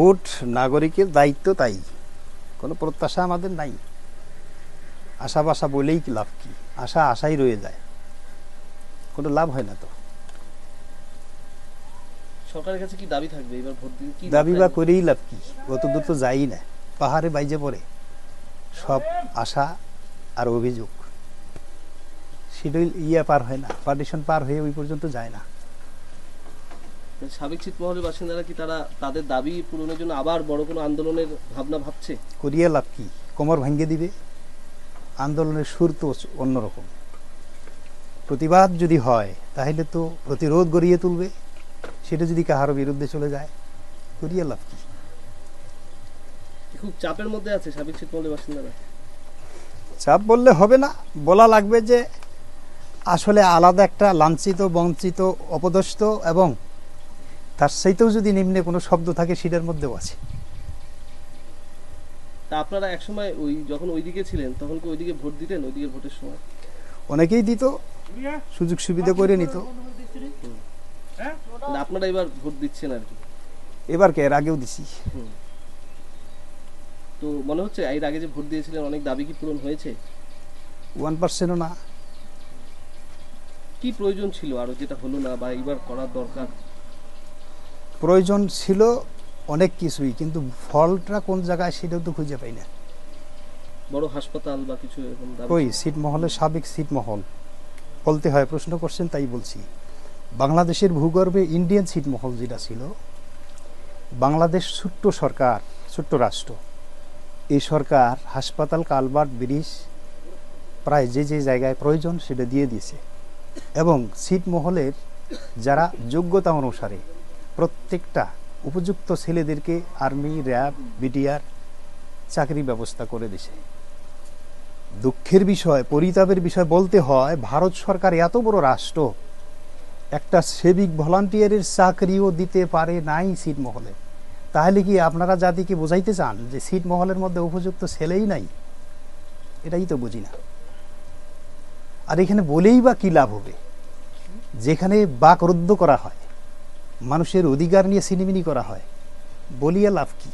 Vote নাগরিকের দায়িত্ব, তাই কোনো প্রত্যাশা আমাদের নাই। আশা বাসা বলেই কি লাভ, কি আশা আশাই রয়ে যায়, কোনো লাভ হয় না। তো সরকারের কাছে কি দাবি থাকবে এবার ভোট দিতে? কি দাবি বা করেই লাভ কি, অত দূর তো যাই না, পাহাড়ে বাইজে পড়ে সব আশা আর অভিযোগ, শিডিউল পার হয় না, পার্টিশন পার হয়ে ওই পর্যন্ত যায় না। সাবেক ছিটমহলের বাসিন্দারা কি তাদের দাবি পূরণের জন্য আবার বড় কোনো আন্দোলনের ভাবনা ভাবছে? করিয়ে লাভ কি, কোমর ভাঙ্গে দিবে। আন্দোলনের সুর তো অন্যরকম, প্রতিবাদ যদি হয় তাহলে তো প্রতিরোধ গড়িয়ে তুলবে, সেটা যদি কাহারও বিরুদ্ধে চলে যায় করিয়ে লাভ কি। খুব চাপের মধ্যে আছে সাবেক ছিটমহলের বাসিন্দারা। চাপ বললে হবে না, বলা লাগবে যে আসলে আলাদা একটা লাঞ্ছিত, বঞ্চিত, অপদস্থ এবং তার চাইতেও যদি নিম্নে কোনো শব্দ থাকে সেটার মধ্যেও আছে। তা আপনারা একসময় যখন ওইদিকে ছিলেন তখন কি ওইদিকে ভোট দিতেন? ওইদিকে ভোটের সময় অনেকেই দিত, সুযোগ সুবিধা করে নিত। আপনারা এবার ভোট দিচ্ছেন আর কি? এবার কে, এর আগেও দিছি। তো মনে হচ্ছে এর আগে যে ভোট দিয়েছিলেন অনেক দাবি কি পূরণ হয়েছে? 1%ও না। কি প্রয়োজন ছিল আরো যেটা হলো না বা এবার করার দরকার? প্রয়োজন ছিল অনেক কিছুই, কিন্তু ফলটা কোন জায়গায় সেটাও তো খুঁজে পাই না। বড় হাসপাতাল বা কিছু এরকম দাবি? ওই ছিটমহলে, সাবেক ছিটমহল বলতে হয়, প্রশ্ন করছেন তাই বলছি। বাংলাদেশের ভূগর্ভে ইন্ডিয়ান ছিটমহল যেটা ছিল, বাংলাদেশ ছোট্ট সরকার, ছোট্ট রাষ্ট্র, এই সরকার হাসপাতাল, কালভার্ট, ব্রিজ প্রায় যে যে জায়গায় প্রয়োজন সেটা দিয়ে দিয়েছে। এবং ছিটমহলের যারা যোগ্যতা অনুসারে প্রত্যেকটা উপযুক্ত ছেলেদেরকে আর্মি, র্যাব, বিটিআর চাকরি ব্যবস্থা করে দিছে। দুঃখের বিষয়, পরিতাপের বিষয় বলতে হয়, ভারত সরকার এত বড় রাষ্ট্র একটা সিভিক ভলান্টিয়ারের চাকরিও দিতে পারে নাই ছিটমহলে। তাহলে কি আপনারা জাতিকে বোঝাইতে চান যে ছিটমহলের মধ্যে উপযুক্ত ছেলেই নাই? এটাই তো বুঝি না। আর এখানে বলেই বা কি লাভ হবে, যেখানে বাকরুদ্ধ করা হয়, মানুষের অধিকার নিয়ে ছিনিমিনি করা হয়, বলিয়া লাভ কি?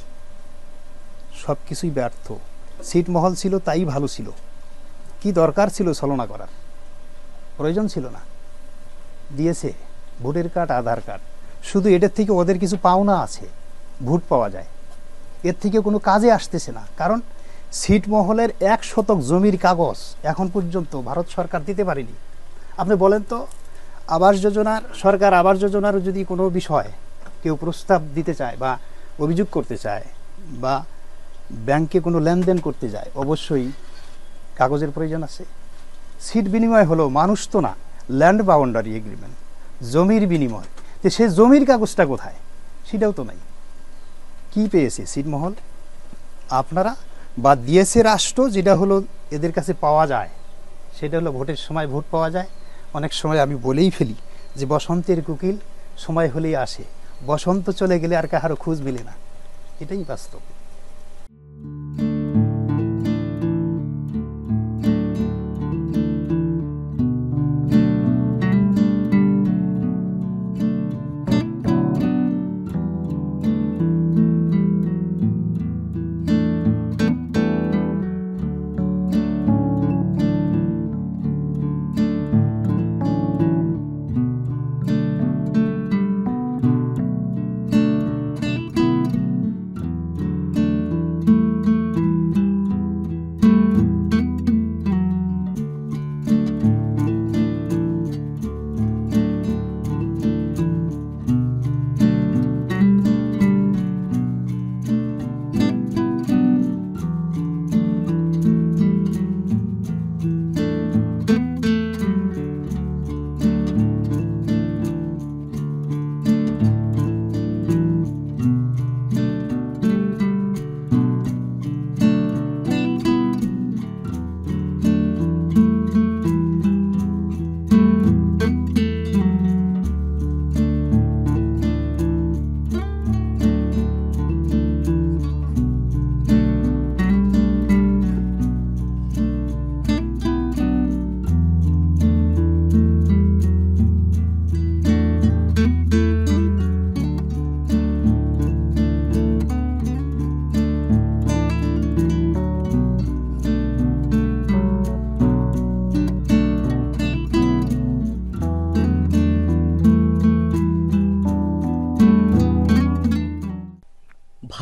সব কিছুই ব্যর্থ। ছিটমহল ছিল তাই ভালো ছিল, কি দরকার ছিল ছলনা করার? প্রয়োজন ছিল না। দিয়েছে ভোটের কার্ড, আধার কার্ড, শুধু এটার থেকে ওদের কিছু পাওনা আছে, ভোট পাওয়া যায়, এর থেকে কোনো কাজে আসতেছে না। কারণ ছিটমহলের 1 শতক জমির কাগজ এখন পর্যন্ত ভারত সরকার দিতে পারেনি। আপনি বলেন তো, আবাস যোজনার, সরকার আবাস যোজনার যদি কোনো বিষয় কেউ প্রস্তাব দিতে চায় বা অভিযোগ করতে চায় বা ব্যাংকে কোনো লেনদেন করতে যায়, অবশ্যই কাগজের প্রয়োজন আছে। সিট বিনিময় হলো, মানুষ তো না, ল্যান্ড বাউন্ডারি এগ্রিমেন্ট, জমির বিনিময়। তো সে জমির কাগজটা কোথায়? সেটাও তো নাই। কি পেয়েছে ছিটমহল? আপনারা বা দিয়েছে রাষ্ট্র, যেটা হলো এদের কাছে পাওয়া যায়, সেটা হলো ভোটের সময় ভোট পাওয়া যায়। অনেক সময় আমি বলেই ফেলি যে বসন্তের কোকিল সময় হলেই আসে, বসন্ত চলে গেলে আর কাহারও খোঁজ মিলে না। এটাই বাস্তব।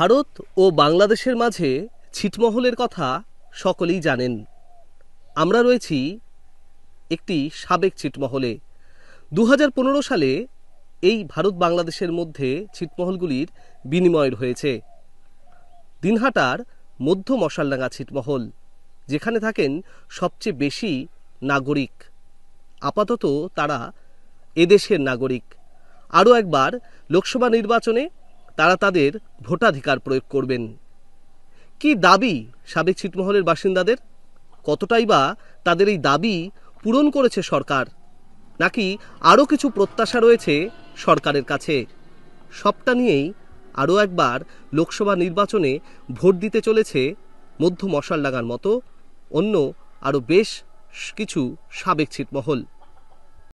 ভারত ও বাংলাদেশের মাঝে ছিটমহলের কথা সকলেই জানেন। আমরা রয়েছি একটি সাবেক ছিটমহলে। 2015 সালে এই ভারত বাংলাদেশের মধ্যে ছিটমহলগুলির বিনিময় হয়েছে। দিনহাটার মধ্য মশালডাঙ্গা ছিটমহল, যেখানে থাকেন সবচেয়ে বেশি নাগরিক। আপাতত তারা এদেশের নাগরিক। আরও একবার লোকসভা নির্বাচনে তারা তাদের ভোটাধিকার প্রয়োগ করবেন। কি দাবি সাবেক ছিটমহলের বাসিন্দাদের? কতটাই বা তাদের এই দাবি পূরণ করেছে সরকার, নাকি আরও কিছু প্রত্যাশা রয়েছে সরকারের কাছে? সবটা নিয়েই আরও একবার লোকসভা নির্বাচনে ভোট দিতে চলেছে মধ্য মশালডাঙ্গার মতো অন্য আরও বেশ কিছু সাবেক ছিটমহল।